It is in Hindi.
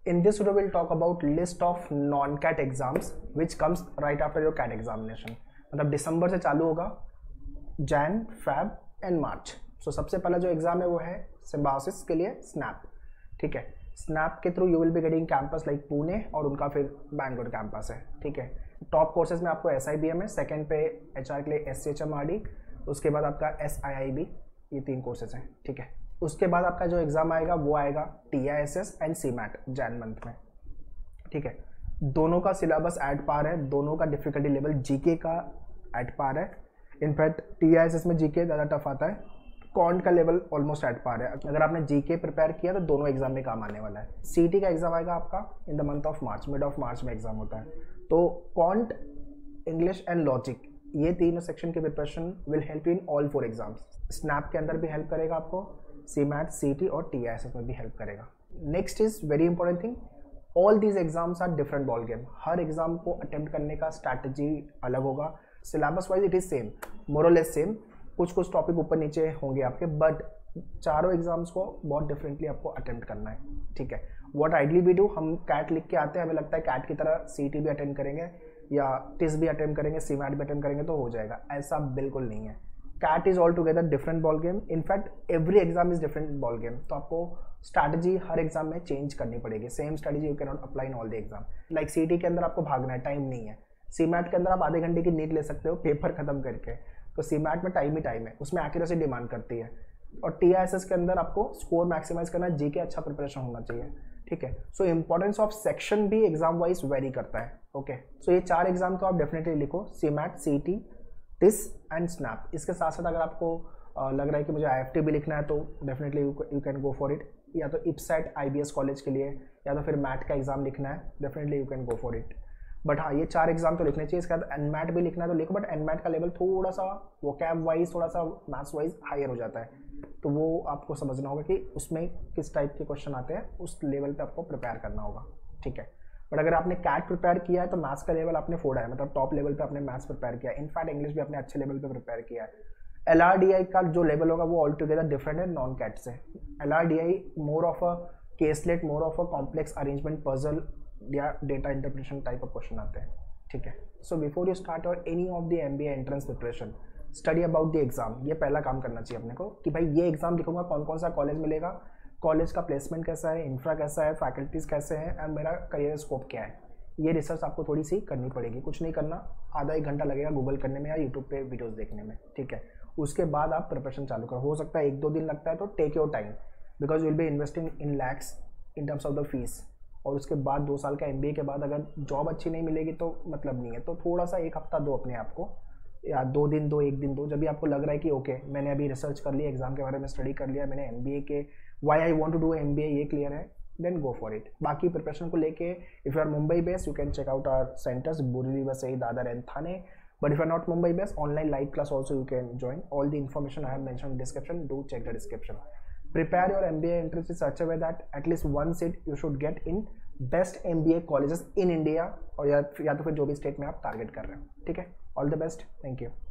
In this video we'll talk about list of non-CAT exams which comes right after your CAT examination. मतलब दिसंबर से चालू होगा, Jan, Feb and March. So सबसे पहला जो एग्जाम है वो है सिम्बायोसिस के लिए स्नैप. ठीक है, स्नैप के through you will be getting campus like Pune और उनका फिर बैंगलोर कैंपस है. ठीक है, टॉप कोर्सेज में आपको SIBM है, सेकेंड पे HR के लिए SCHMRD, उसके बाद आपका SIIB, ये 3 कोर्सेज हैं. ठीक है, उसके बाद आपका जो एग्ज़ाम आएगा वो आएगा TISS and CMAT Jan month में. ठीक है, दोनों का सिलेबस एट पार है, दोनों का डिफिकल्टी लेवल GK का एट पार है. इनफैक्ट TISS में GK ज़्यादा टफ आता है, कॉन्ट का लेवल ऑलमोस्ट एट पार है. अगर आपने GK प्रिपेयर किया तो दोनों एग्जाम में काम आने वाला है. CT का एग्जाम आएगा आपका in the month of March, mid of March में एग्जाम होता है. तो कॉन्ट, इंग्लिश एंड लॉजिक, ये तीनों सेक्शन की preparation will help you in all 4 exams. SNAP के अंदर भी हेल्प करेगा आपको, CMAT, CT और TISS में भी हेल्प करेगा. Next is very important thing, all these exams are different ball game. हर एग्जाम को अटेम्प्ट करने का स्ट्रैटेजी अलग होगा. Syllabus wise it is same, more or less same. कुछ टॉपिक ऊपर नीचे होंगे आपके, बट चारों एग्जाम्स को बहुत डिफरेंटली आपको अटेम्प्ट करना है. ठीक है, व्हाट आइडली वी डू, हम कैट लिख के आते हैं, हमें लगता है कैट की तरह CT भी अटेम्प्ट करेंगे या TISS भी अटेम्प्ट करेंगे, CMAT भी अटेम्प्ट करेंगे तो हो जाएगा. ऐसा बिल्कुल नहीं है. CAT is all together different ball game. In fact every exam is different ball game. तो आपको स्ट्रैटेजी हर एग्जाम में चेंज करनी पड़ेगी. Same strategy you can not apply in all the exam. Like CT के अंदर आपको भागना है, टाइम नहीं है. CMAT के अंदर आप आधे घंटे की नींद ले सकते हो पेपर खत्म करके. तो CMAT में टाइम ही टाइम है, उसमें एक्यूरेसी डिमांड करती है. और TISS के अंदर आपको स्कोर मैक्सिमाइज करना है, GK अच्छा प्रिपरेशन होना चाहिए. ठीक है, सो इंपॉर्टेंस ऑफ सेक्शन भी एग्जाम वाइज वेरी करता है. ओके, सो ये 4 एग्जाम तो आप डेफिनेटली लिखो, CMAT, CT, TISS and SNAP. इसके साथ साथ अगर आपको लग रहा है कि मुझे IFT भी लिखना है तो definitely you can go for it. या तो IPSET IBS कॉलेज के लिए, या तो फिर मैट का एग्जाम लिखना है, definitely you can go for it. But हाँ, ये 4 एग्जाम तो लिखने चाहिए. इसके बाद NMAT भी लिखना है तो लिखो, बट NMAT का लेवल थोड़ा सा वोकैब वाइज, थोड़ा सा मैथ्स वाइज हायर हो जाता है. तो वो आपको समझना होगा कि उसमें किस टाइप के क्वेश्चन आते हैं, उस लेवल पे आपको प्रिपेयर करना होगा. ठीक है, बट अगर आपने कैट प्रिपेयर किया है तो मैथ्स का लेवल आपने फोड़ा है, मतलब टॉप लेवल पे आपने मैथ्स प्रिपेयर किया है. इनफैक्ट इंग्लिश भी आपने अच्छे लेवल पे प्रिपेयर किया है. LRDI का जो लेवल होगा वो ऑल टुगेदर डिफरेंट है नॉन कैट से. LRDI more of a caselet, more of a complex arrangement, puzzle या data interpretation type of question आते हैं. ठीक है, so before you start or any of the MBA entrance preparation, study about the exam. ये पहला काम करना चाहिए अपने को कि भाई ये एग्जाम लिखूंगा, कौन कौन सा कॉलेज मिलेगा, कॉलेज का प्लेसमेंट कैसा है, इंफ्रा कैसा है, फैकल्टीज कैसे हैं, एंड मेरा करियर स्कोप क्या है. ये रिसर्च आपको थोड़ी सी करनी पड़ेगी. कुछ नहीं करना, आधा 1 घंटा लगेगा गूगल करने में या यूट्यूब पे वीडियोस देखने में. ठीक है, उसके बाद आप प्रिपरेशन चालू करो. हो सकता है 1-2 दिन लगता है, तो take your time, because you will be investing in lakhs in terms of the fees. और उसके बाद 2 साल का MBA के बाद अगर जॉब अच्छी नहीं मिलेगी तो मतलब नहीं है. तो थोड़ा सा 1 हफ्ता दो अपने आप को, या 2 दिन दो, 1 दिन दो, जब भी आपको लग रहा है कि ओके मैंने अभी रिसर्च कर लिया, एग्जाम के बारे में स्टडी कर लिया, मैंने MBA के why I want to do MBA ये क्लियर है, देन गो फॉर इट. बाकी प्रिपरेशन को लेके if you are Mumbai based you can check out our centres Borivali, Vasai, Dadar and Thane. But if you are not Mumbai based, online live class also you can join. All the information I have mentioned in description, do check the description. Prepare your MBA entrance in such a way that at least one seat you should get in best MBA colleges in India, और या तो फिर जो भी स्टेट में आप टारगेट कर रहे हो. ठीक है, all the best, thank you.